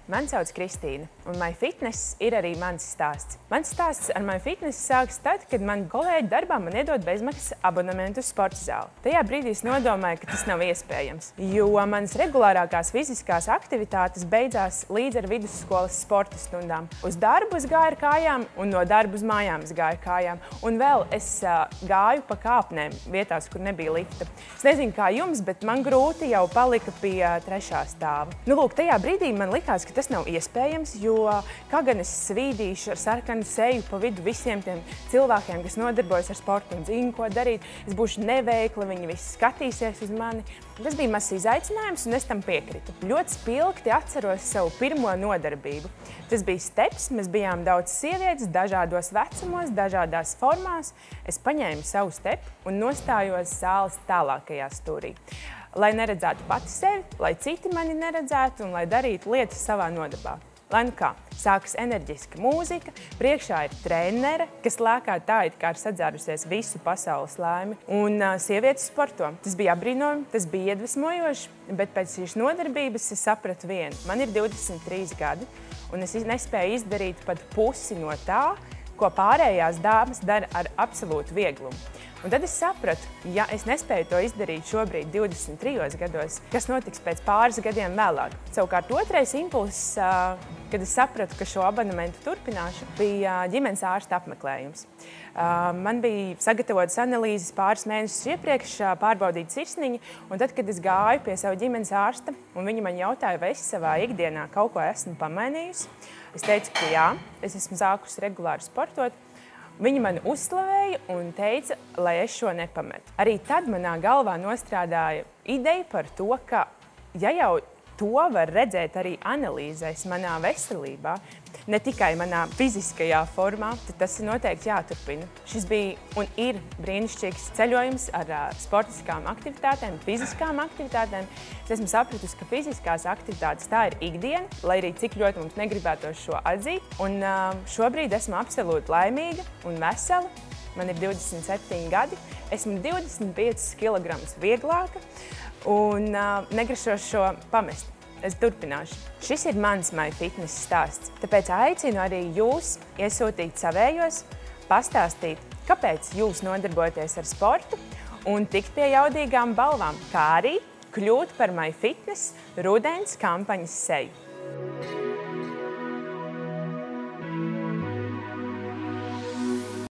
Mani sauc Kristīna, un MyFitness ir arī mans stāsts. Mans stāsts ar MyFitness sākas tad, kad mani kolēģi darbā man iedod bezmaksas abonementu uz sporta zāli. Tajā brīdī es nodomāju, ka tas nav iespējams, jo manas regulārākās fiziskās aktivitātes beidzās līdz ar vidusskolas sporta stundām. Uz darbu es gāju ar kājām, un no darba uz mājām es gāju kājām. Un vēl es gāju pa kāpnēm vietās, kur nebija lifta. Es nezinu, kā jums, bet man grūti jau palika pie 3. stāva. Nu, lūk, tajā brīdī man likās, ka tas nav iespējams, jo kā gan es svīdīšu ar sarkanu seju pa vidu visiem tiem cilvēkiem, kas nodarbojas ar sportu un zinu, ko darīt. Es būšu neveikla, viņi visi skatīsies uz mani. Tas bija mazs izaicinājums, un es tam piekritu. Ļoti spilgti atceros savu pirmo nodarbību. Tas bija steps, mēs bijām daudz sievietes, dažādos vecumos, dažādās formās. Es paņēmu savu stepu un nostājos zāles tālākajā stūrī. Lai neredzētu pati sevi, lai citi mani neredzētu un lai darītu lietas savā nodarbā. Lai nu kā, sākas enerģiska mūzika, priekšā ir trenere, kas lēkā tā, it kā ir sadzērusies visu pasaules laimi, un sievietes sporto. Tas bija apbrīnojami, tas bija iedvesmojoši, bet pēc šīs nodarbības es sapratu vienu. Man ir 23 gadi, un es nespēju izdarīt pat pusi no tā, ko pārējās dāmas dara ar absolūtu vieglumu. Un tad es sapratu, ja es nespēju to izdarīt šobrīd 23 gados, kas notiks pēc pāris gadiem vēlāk. Savukārt otrais impulss, kad es sapratu, ka šo abonementu turpināšu, bija ģimenes ārsta apmeklējums. Man bija sagatavotas analīzes pāris mēnešus iepriekš, pārbaudīt sirsniņu, un tad, kad es gāju pie sava ģimenes ārsta, un viņi man jautāja, vai es savā ikdienā kaut ko esmu pamainījusi, es teicu, ka jā, es esmu sākusi regulāri sportot. Viņi mani uzslavēja un teica, lai es šo nepametu. Arī tad manā galvā nostrādāja ideja par to, ka ja jau to var redzēt arī analīzēs manā veselībā, ne tikai manā fiziskajā formā, tad tas ir noteikti jāturpina. Šis bija un ir brīnišķīgs ceļojums ar sportiskām aktivitātēm, fiziskām aktivitātēm. Es esmu sapratusi, ka fiziskās aktivitātes tā ir ikdiena, lai arī cik ļoti mums negribētos šo atzīt. Un šobrīd esmu absolūti laimīga un vesela. Man ir 27 gadi, esmu 25 kg vieglāka un negrašos šo pamest. Es turpināšu. Šis ir mans MyFitness stāsts, tāpēc aicinu arī jūs iesūtīt savējos, pastāstīt, kāpēc jūs nodarbojaties ar sportu un tikt pie jaudīgām balvām, kā arī kļūt par MyFitness rudens kampaņas seju.